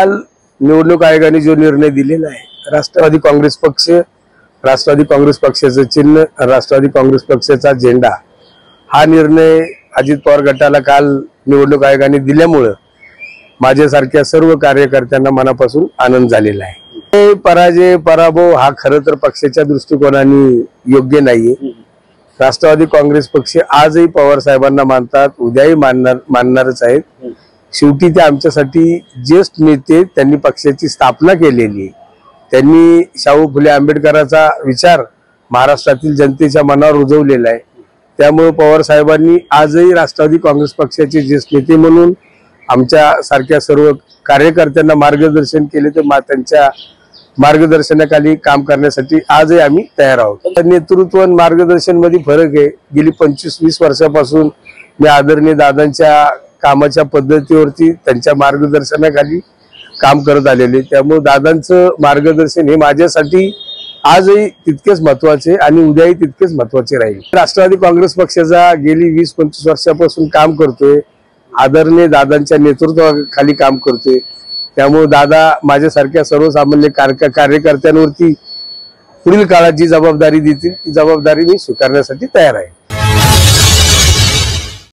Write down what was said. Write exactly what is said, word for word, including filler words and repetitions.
काल निवडणूक आयोगाने जो निर्णय दिलेला आहे, राष्ट्रवादी काँग्रेस पक्ष, राष्ट्रवादी काँग्रेस पक्षाचं चिन्ह, राष्ट्रवादी काँग्रेस पक्षाचा झेंडा, हा निर्णय अजित पवार गटाला काल निवडणूक आयोगाने दिल्यामुळे माझ्यासारख्या सर्व कार्यकर्त्यांना मनापासून आनंद झालेला आहे। पराजय पराभव हा खरं तर पक्षाच्या दृष्टिकोनाने योग्य नाहीये। राष्ट्रवादी काँग्रेस पक्ष आजही पवार साहेबांना मानतात, उद्याही मानणार मानणारच आहेत। शेवटी ते आमच्यासाठी ज्येष्ठ नेते, त्यांनी पक्षाची स्थापना केलेली आहे, त्यांनी शाहू फुले आंबेडकरांचा विचार महाराष्ट्रातील जनतेच्या मनावर रुजवलेला आहे। त्यामुळे पवार साहेबांनी आजही राष्ट्रवादी काँग्रेस पक्षाचे ज्येष्ठ नेते म्हणून आमच्या सारख्या सर्व कार्यकर्त्यांना मार्गदर्शन केले, तर त्यांच्या मार्गदर्शनाखाली काम करण्यासाठी आजही आम्ही तयार आहोत। नेतृत्व आणि मार्गदर्शन मध्ये फरक आहे। गेली पंचवीस वीस वर्षापासून मी आदरणीय दादांच्या कामाच्या पद्धतीवरती, त्यांच्या मार्गदर्शनाखाली काम करत आलेले, त्यामुळे दादांचं मार्गदर्शन हे माझ्यासाठी आजही तितकेच महत्वाचे आणि उद्याही तितकेच महत्वाचे राहील। राष्ट्रवादी काँग्रेस पक्षाचा गेली वीस पंचवीस वर्षापासून काम करतोय, आदरणीय दादांच्या नेतृत्वाखाली काम करतोय, त्यामुळे दादा माझ्यासारख्या सर्वसामान्य कार्यकर्त्यांवरती पुढील काळात जी जबाबदारी देतील ती जबाबदारी मी स्वीकारण्यासाठी तयार आहे।